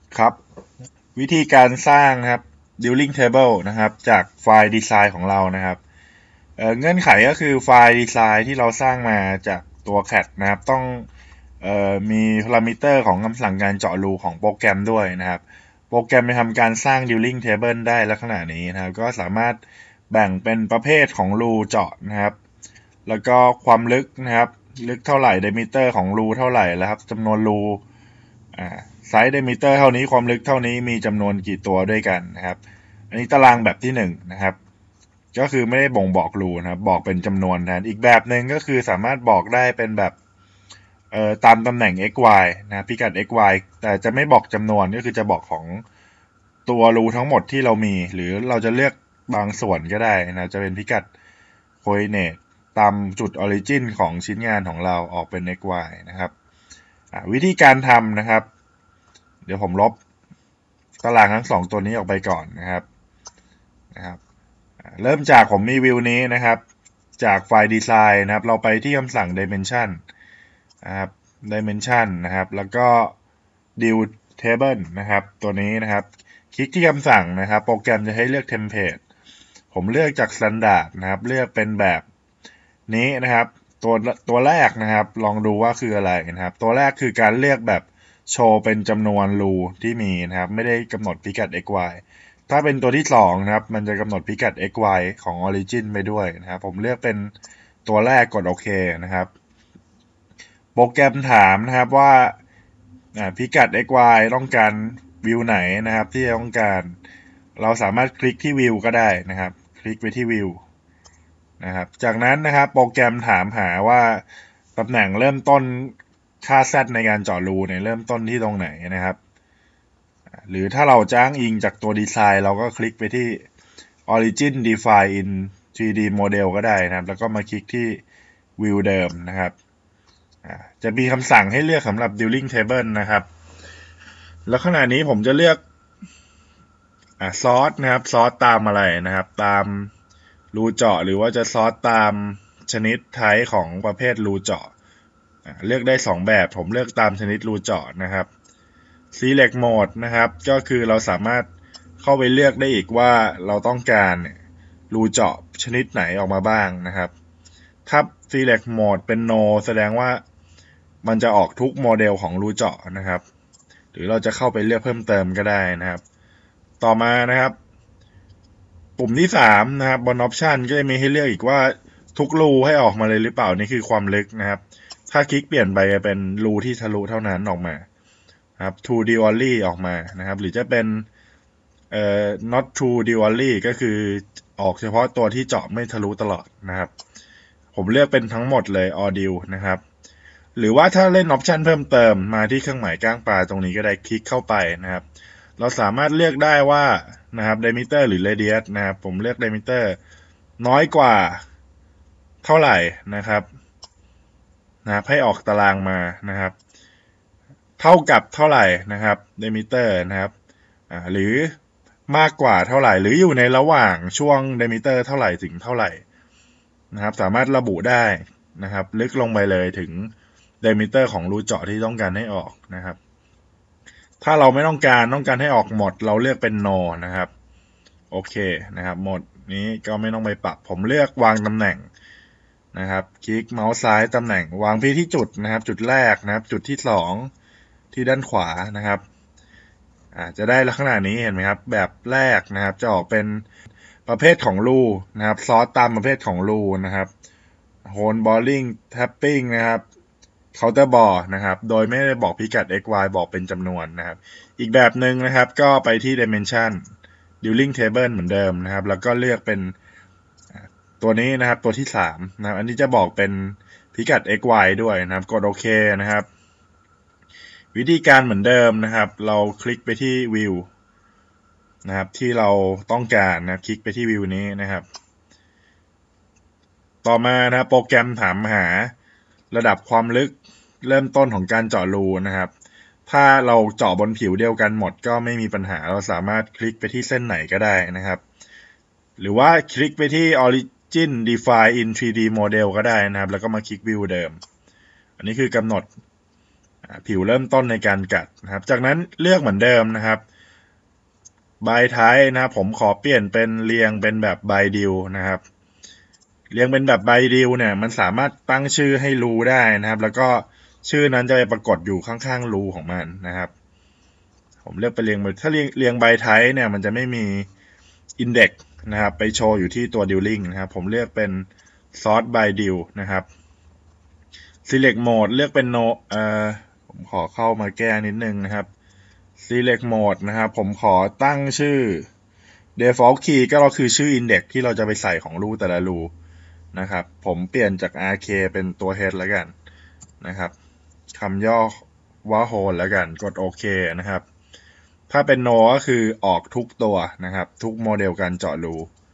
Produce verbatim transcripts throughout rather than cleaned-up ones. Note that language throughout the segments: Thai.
ครับวิธีการสร้างนะครับ Dealing Table นะครับจากไฟล์ Design ของเรานะครับเเงื่อนไขก็คือไฟล์ Design ที่เราสร้างมาจากตัว แคท นะครับต้องออมีพารามิเตอร์ของคำสั่งการเจาะรูของโปรแกรมด้วยนะครับโปรแกรมจะทำการสร้าง Dealing Table ได้ลักษณะนี้นะครับก็สามารถแบ่งเป็นประเภทของรูเจาะนะครับแล้วก็ความลึกนะครับลึกเท่าไหร่ diameter ของรูเท่าไหร่แล้วครับจำนวนรูอ่าไซส์ diameter เท่านี้ความลึกเท่านี้มีจำนวนกี่ตัวด้วยกันนะครับอันนี้ตารางแบบที่หนึ่งนะครับก็คือไม่ได้บ่งบอกรูนะครับบอกเป็นจำนวนแทนอีกแบบหนึ่งก็คือสามารถบอกได้เป็นแบบเอ่อตามตำแหน่ง x y นะพิกัด x y แต่จะไม่บอกจำนวนก็คือจะบอกของตัวรูทั้งหมดที่เรามีหรือเราจะเลือกบางส่วนก็ได้นะจะเป็นพิกัด coordinate ตามจุด origin ของชิ้นงานของเราออกเป็น x y นะครับวิธีการทำนะครับเดี๋ยวผมลบตารางทั้งสองตัวนี้ออกไปก่อนนะครับนะครับเริ่มจากผมมีวิวนี้นะครับจากไฟล์ดีไซน์นะครับเราไปที่คำสั่ง dimension นะครับ dimension นะครับแล้วก็ deal table นะครับตัวนี้นะครับคลิกที่คำสั่งนะครับโปรแกรมจะให้เลือก template ผมเลือกจาก standard นะครับเลือกเป็นแบบนี้นะครับตัวตัวแรกนะครับลองดูว่าคืออะไรนะครับตัวแรกคือการเลือกแบบโชว์เป็นจำนวนรูที่มีนะครับไม่ได้กำหนดพิกัด x y ถ้าเป็นตัวที่สองนะครับมันจะกำหนดพิกัด x y ของ origin ไปด้วยนะครับผมเลือกเป็นตัวแรกกดโอเคนะครับโปรแกรมถามนะครับว่าพิกัด x y ต้องการวิวไหนนะครับที่ต้องการเราสามารถคลิกที่วิวก็ได้นะครับคลิกไปที่วิวนะครับจากนั้นนะครับโปรแกรมถามหาว่าตำแหน่งเริ่มต้นค่า z ในการเจาะรูเนี่ยเริ่มต้นที่ตรงไหนนะครับหรือถ้าเราจ้างอิงจากตัวดีไซน์เราก็คลิกไปที่ origin define in ทรี ดี model ก็ได้นะครับแล้วก็มาคลิกที่ view เดิมนะครับจะมีคำสั่งให้เลือกสำหรับ dealing table นะครับแล้วขณะนี้ผมจะเลือกซอสนะครับซอสตามอะไรนะครับตามรูเจาะหรือว่าจะซอสตามชนิดไทป์ของประเภทรูเจาะเลือกได้สองแบบผมเลือกตามชนิดรูเจาะนะครับ select mode นะครับก็คือเราสามารถเข้าไปเลือกได้อีกว่าเราต้องการรูเจาะชนิดไหนออกมาบ้างนะครับถ้า select mode เป็น no แสดงว่ามันจะออกทุกโมเดลของรูเจาะนะครับหรือเราจะเข้าไปเลือกเพิ่มเติมก็ได้นะครับต่อมานะครับปุ่มที่สามนะครับบน option ก็จะมีให้เลือกอีกว่าทุกรูให้ออกมาเลยหรือเปล่านี่คือความลึกนะครับถ้าคลิกเปลี่ยนไปจะเป็นรูที่ทะลุเท่านั้นออกมาครับ true d only ออกมานะครับหรือจะเป็นเอ่อ not true d only ก็คือออกเฉพาะตัวที่เจาะไม่ทะลุตลอดนะครับผมเลือกเป็นทั้งหมดเลย all deal นะครับหรือว่าถ้าเล่นออปชันเพิ่มเติมมาที่เครื่องหมายก้างปลาตรงนี้ก็ได้คลิกเข้าไปนะครับเราสามารถเลือกได้ว่านะครับ diameter หรือ radius นะครับผมเลือก diameter น้อยกว่าเท่าไหร่นะครับนะครับให้ออกตารางมานะครับเท่ากับเท่าไหร่นะครับ diameter นะครับอ่าหรือมากกว่าเท่าไหร่หรืออยู่ในระหว่างช่วง diameter เท่าไหร่ถึงเท่าไหร่นะครับสามารถระบุได้นะครับลึกลงไปเลยถึงdiameter ของรูเจาะที่ต้องการให้ออกนะครับถ้าเราไม่ต้องการต้องการให้ออกหมดเราเลือกเป็น no นะครับโอเคนะครับหมดนี้ก็ไม่ต้องไปปรับผมเลือกวางตำแหน่งนะครับคลิกเมาส์ซ้ายตำแหน่งวางที่ที่จุดนะครับจุดแรกนะครับจุดที่สองที่ด้านขวานะครับอ่าจะได้ลักษณะนี้เห็นไหมครับแบบแรกนะครับจะออกเป็นประเภทของรูนะครับซอสตามประเภทของรูนะครับโฮลบอลลิงแท็ปปิ้งนะครับเคาน์เตอร์บอร์นะครับโดยไม่ได้บอกพิกัด x y บอกเป็นจำนวนนะครับอีกแบบหนึ่งนะครับก็ไปที่ dimension dealing table เหมือนเดิมนะครับแล้วก็เลือกเป็นตัวนี้นะครับตัวที่สามนะครับอันนี้จะบอกเป็นพิกัด x y ด้วยนะครับกดโอเคนะครับวิธีการเหมือนเดิมนะครับเราคลิกไปที่ view นะครับที่เราต้องการนะคลิกไปที่ view นี้นะครับต่อมานะโปรแกรมถามหาระดับความลึกเริ่มต้นของการเจาะรูนะครับถ้าเราเจาะบนผิวเดียวกันหมดก็ไม่มีปัญหาเราสามารถคลิกไปที่เส้นไหนก็ได้นะครับหรือว่าคลิกไปที่ origin define in ทรี ดี model ก็ได้นะครับแล้วก็มาคลิก view เดิมอันนี้คือกำหนดผิวเริ่มต้นในการกัดนะครับจากนั้นเลือกเหมือนเดิมนะครับใบท้ายนะผมขอเปลี่ยนเป็นเรียงเป็นแบบใบดิวนะครับเรียงเป็นแบบใบดิวเนี่ยมันสามารถตั้งชื่อให้รูได้นะครับแล้วก็ชื่อนั้นจะไปปรากฏอยู่ข้างๆรูของมันนะครับผมเลือกไปเรียงถ้าเรียงเรียงใบท้ายเนี่ยมันจะไม่มีอินเด็กซ์นะครับไปโชว์อยู่ที่ตัวดิวลิงนะครับผมเลือกเป็น sort by div นะครับ select mode เลือกเป็น no เอ่อผมขอเข้ามาแก้นิดนึงนะครับ select mode นะครับผมขอตั้งชื่อ default key ก็คือชื่อ index ที่เราจะไปใส่ของรูแต่ละรูนะครับผมเปลี่ยนจาก rk เป็นตัว head แล้วกันนะครับคำย่อว่า whole แล้วกันกดโอเคนะครับถ้าเป็น no ก็คือออกทุกตัวนะครับทุกโมเดลการเจาะรู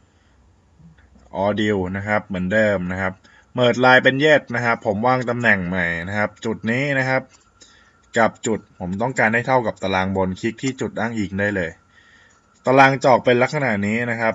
audio นะครับเหมือนเดิมนะครับเมิร์จไลน์เป็น yes นะครับผมวางตำแหน่งใหม่นะครับจุดนี้นะครับกับจุดผมต้องการให้เท่ากับตารางบนคลิกที่จุดอ้างอิงได้เลยตารางจอกเป็นลักษณะนี้นะครับ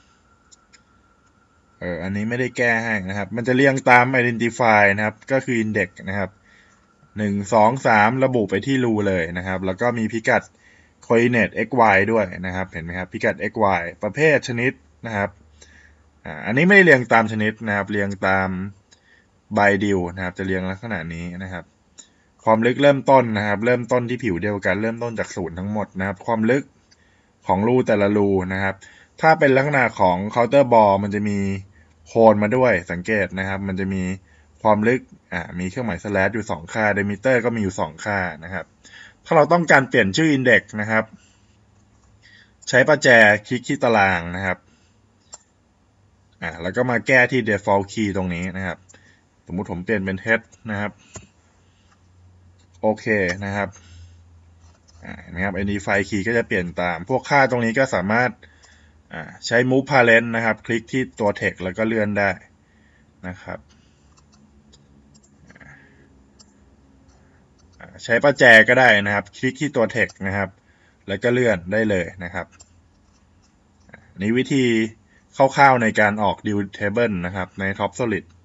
เอออันนี้ไม่ได้แก้ให้นะครับมันจะเรียงตาม identify นะครับก็คือ index นะครับหนึ่ง สอง สามระบุไปที่รูเลยนะครับแล้วก็มีพิกัด coordinate x y ด้วยนะครับเห็นไหมครับพิกัด x y ประเภทชนิดนะครับอ่าอันนี้ไม่ได้เรียงตามชนิดนะครับเรียงตาม by div นะครับจะเรียงลักษณะนี้นะครับความลึกเริ่มต้นนะครับเริ่มต้นที่ผิวเดียวกันเริ่มต้นจากศูนย์ทั้งหมดนะครับความลึกของรูแต่ละรูนะครับถ้าเป็นลักษณะของ counter ball มันจะมีโคนมาด้วยสังเกตนะครับมันจะมีความลึกอ่ามีเครื่องหมาย slash อยู่สองค่า diameter ก็มีอยู่สองค่านะครับถ้าเราต้องการเปลี่ยนชื่อ index นะครับใช้ประแจคลิกที่ตารางนะครับอ่าแล้วก็มาแก้ที่ default key ตรงนี้นะครับสมมุติผมเปลี่ยนเป็น head นะครับโอเคนะครับนะครับ identify key ก็จะเปลี่ยนตามพวกค่าตรงนี้ก็สามารถใช้ move parent นะครับคลิกที่ตัว text แล้วก็เลื่อนได้นะครับใช้ประแจก็ได้นะครับคลิกที่ตัว text นะครับแล้วก็เลื่อนได้เลยนะครับนี่วิธีคร่าวๆในการออก div table นะครับใน top solid